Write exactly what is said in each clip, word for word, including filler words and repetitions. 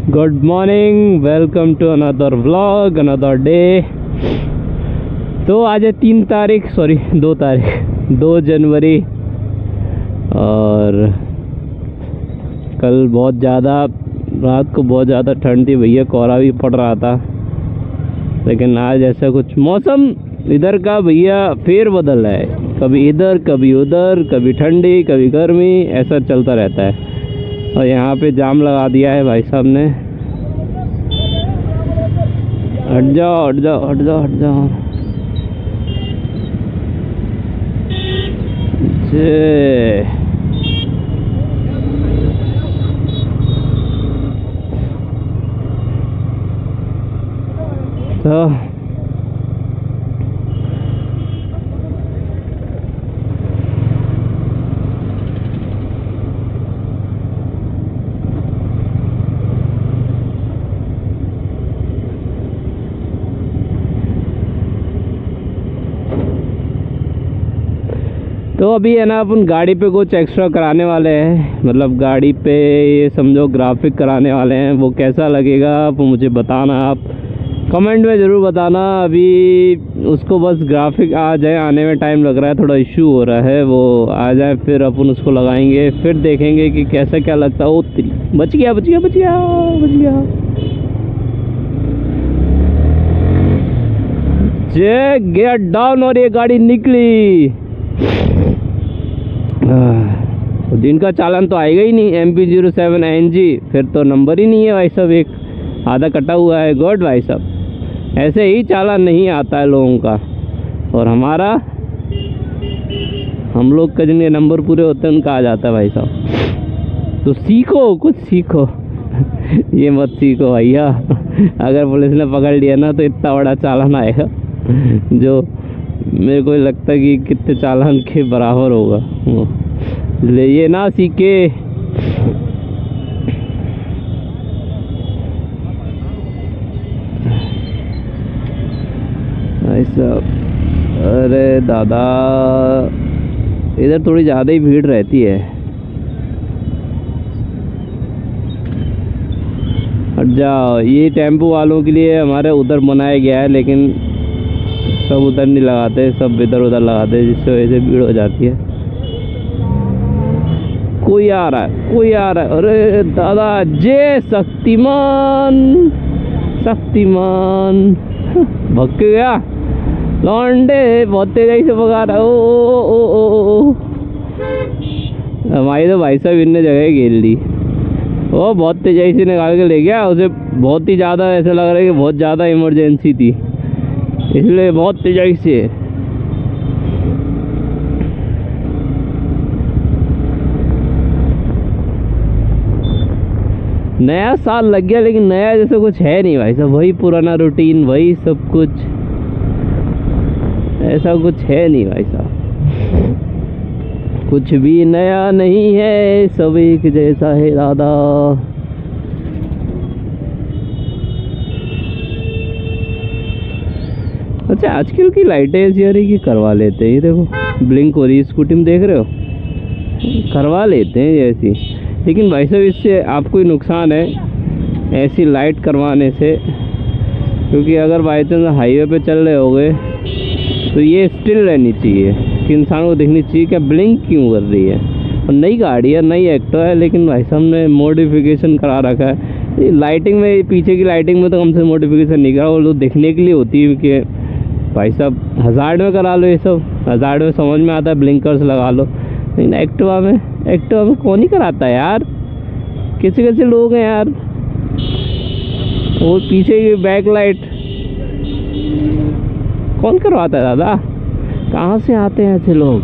Good morning, welcome to another vlog, another day. तो आज है तीन तारीख सॉरी दो तारीख दो जनवरी और कल बहुत ज़्यादा रात को बहुत ज़्यादा ठंड थी भैया, कोहरा भी पड़ रहा था। लेकिन आज ऐसा कुछ मौसम इधर का भैया फेर बदल रहा है, कभी इधर कभी उधर, कभी ठंडी कभी गर्मी, ऐसा चलता रहता है। और यहाँ पे जाम लगा दिया है भाई साहब ने। हट जाओ हट जाओ हट जाओ हट जाओ। जे तो तो अभी है ना अपन गाड़ी पे कुछ एक्स्ट्रा कराने वाले हैं, मतलब गाड़ी पे ये समझो ग्राफिक कराने वाले हैं। वो कैसा लगेगा वो मुझे बताना, आप कमेंट में ज़रूर बताना। अभी उसको बस ग्राफिक आ जाए, आने में टाइम लग रहा है, थोड़ा इशू हो रहा है, वो आ जाए फिर अपन उसको लगाएंगे, फिर देखेंगे कि कैसा क्या लगता है। ओ बच गया बच गया बच गया बच गया जे गियर डाउन और ये गाड़ी निकली। तो दिन का चालान तो आएगा ही नहीं, M P zero seven N G, फिर तो नंबर ही नहीं है भाई साहब, एक आधा कटा हुआ है। गुड भाई साहब, ऐसे ही चालान नहीं आता है लोगों का। और हमारा हम लोग का जिनके नंबर पूरे होते हैं उनका आ जाता है भाई साहब। तो सीखो, कुछ सीखो ये मत सीखो भैया, अगर पुलिस ने पकड़ लिया ना तो इतना बड़ा चालान आएगा जो मेरे को लगता है कि कितने चालान के बराबर होगा। ले ये ना सीखे। ऐसा अरे दादा, इधर थोड़ी ज़्यादा ही भीड़ रहती है। हट जाओ, ये टेम्पो वालों के लिए हमारे उधर बनाया गया है, लेकिन सब उधर नहीं लगाते, सब इधर उधर लगाते हैं, जिससे वजह से भीड़ हो जाती है। कोई आ रहा है कोई आ रहा है, अरे दादा जय शक्तिमान शक्तिमान भग के गया लौंडे, बहुत तेजी से भगा रहा है। ओ ओ ओ ओ हमारी तो भाई साहब इनने जगह घेर ली। वो बहुत तेजी से निकाल के ले गया उसे, बहुत ही ज़्यादा ऐसा लग रहा है कि बहुत ज़्यादा इमरजेंसी थी, इसलिए बहुत तेजी से। नया साल लग गया, लेकिन नया जैसा कुछ है नहीं भाई साहब, वही पुराना रूटीन, वही सब कुछ, ऐसा कुछ है नहीं भाई साहब, कुछ भी नया नहीं है, सब एक जैसा है दादा। अच्छा आजकल की लाइटें ऐसी आ रही कि करवा लेते हैं, ये देखो ब्लिंक हो रही है स्कूटी में, देख रहे हो, करवा लेते हैं ऐसी। लेकिन भाई साहब इससे आपको ही नुकसान है ऐसी लाइट करवाने से, क्योंकि अगर बाई चांस हाईवे पे चल रहे होगे तो ये स्टिल रहनी चाहिए कि इंसान को दिखनी चाहिए क्या ब्लिंक क्यों कर रही है। और नई गाड़ी है, नई एक्टिवा है, लेकिन भाई साहब ने मॉडिफिकेशन करा रखा है। लाइटिंग में, पीछे की लाइटिंग में तो हमसे मॉडिफिकेशन नहीं करा, वो लोग दिखने के लिए होती है कि भाई साहब हज़ार्ड में करा लो, ये सब हज़ार्ड में समझ में आता है, ब्लिंकर्स लगा लो। लेकिन एक्टिवा में एक्टिवा में कौन ही कराता है यार, कैसे कैसे लोग हैं यार। और पीछे की बैक लाइट कौन करवाता है दादा, कहाँ से आते हैं ऐसे लोग।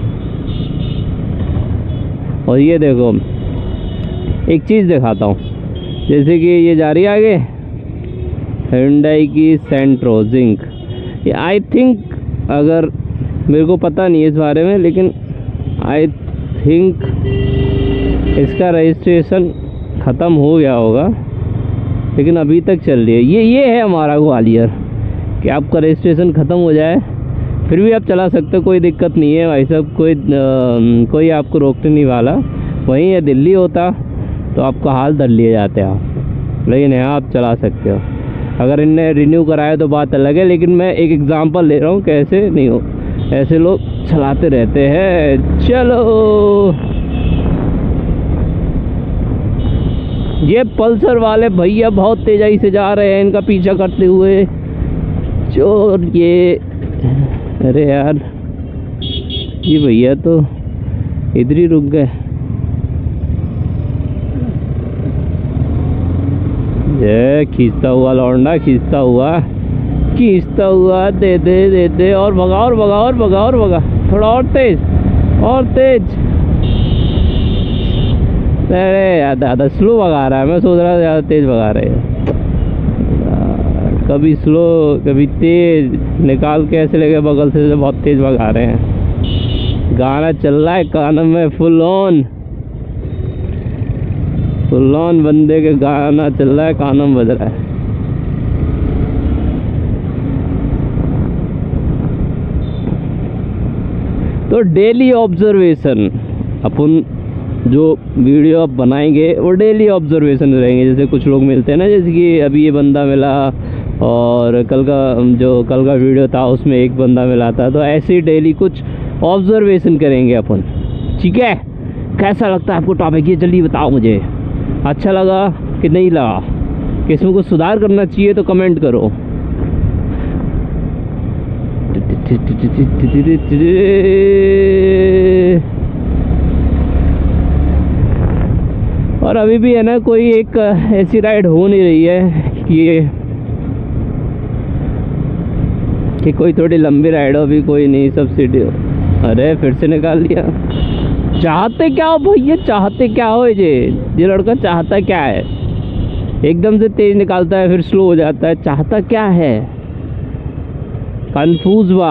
और ये देखो एक चीज़ दिखाता हूँ, जैसे कि ये जा रही है आगे Hyundai की सेंट्रो जिंक, ये आई थिंक, अगर मेरे को पता नहीं है इस बारे में, लेकिन आई थिंक इसका रजिस्ट्रेशन ख़त्म हो गया होगा, लेकिन अभी तक चल रही है। ये ये है हमारा ग्वालियर कि आपका रजिस्ट्रेशन ख़त्म हो जाए फिर भी आप चला सकते हो, कोई दिक्कत नहीं है भाई साहब, कोई आ, कोई आपको रोकने नहीं वाला। वहीं ये दिल्ली होता तो आपका हाल धर लिए जाते आप। लेकिन यहाँ आप चला सकते हो। अगर इनने रिन्यू कराया तो बात अलग है, लेकिन मैं एक एग्जांपल ले रहा हूँ कैसे नहीं हो, ऐसे लोग चलाते रहते हैं। चलो, ये पल्सर वाले भैया बहुत तेज़ी से जा रहे हैं इनका पीछा करते हुए। चोर ये, अरे यार ये भैया तो इधर ही रुक गए। ये खींचता हुआ लौंडा, खींचता हुआ खींचता हुआ, दे दे दे दे, और भगा और भगा और भगा और भगा, थोड़ा और तेज और तेज। अरे यार दादा स्लो भगा रहा है, मैं सोच रहा था ज़्यादा तेज भगा रहे हैं। कभी स्लो कभी तेज, निकाल के ऐसे लगे बगल से बहुत तेज भगा रहे हैं। गाना चल रहा है कानों में, फुल ऑन फुल ऑन बंदे के गाना चल रहा है, कानों में बज रहा है। तो डेली ऑब्जर्वेशन, अपन जो वीडियो आप बनाएंगे वो डेली ऑब्जर्वेशन रहेंगे। जैसे कुछ लोग मिलते हैं ना, जैसे कि अभी ये बंदा मिला और कल का जो कल का वीडियो था उसमें एक बंदा मिला था, तो ऐसे ही डेली कुछ ऑब्जर्वेशन करेंगे अपन। ठीक है, कैसा लगता है आपको टॉपिक, ये जल्दी बताओ मुझे। अच्छा लगा कि नहीं लगा, कि इसमें कुछ सुधार करना चाहिए तो कमेंट करो। और अभी भी है ना, कोई एक ऐसी राइड हो नहीं रही है कि कि कोई थोड़ी लंबी राइड हो, अभी कोई नहीं, सब्सिडी हो। अरे फिर से निकाल लिया। चाहते क्या हो भैया, चाहते क्या हो? ये ये लड़का चाहता क्या है? एकदम से तेज निकालता है फिर स्लो हो जाता है, चाहता क्या है? कंफ्यूज बा।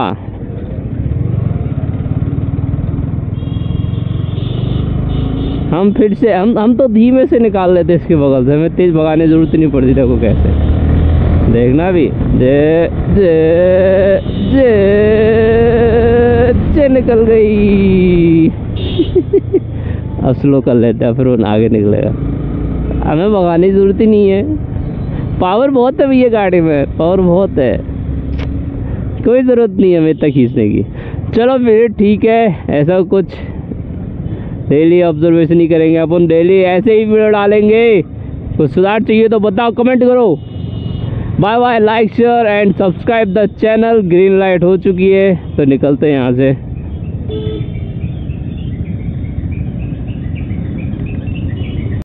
हम फिर से हम हम तो धीमे से निकाल लेते इसके बगल से, हमें तेज भगाने की जरूरत नहीं पड़ती। देखो कैसे, देखना भी, जे जे जे जे निकल गई। अब स्लो कर लेते हैं, फिर वो आगे निकलेगा। हमें भगाने की जरूरत ही नहीं है, पावर बहुत है भैया गाड़ी में, पावर बहुत है, कोई ज़रूरत नहीं है हमें इतना खींचने की। चलो फिर ठीक है, ऐसा कुछ डेली ऑब्जर्वेशन ही करेंगे अपन, डेली ऐसे ही वीडियो डालेंगे। कुछ सुधार चाहिए तो बताओ, कमेंट करो। Bye bye, like share and subscribe the channel. Green light हो चुकी है तो निकलते हैं यहाँ से।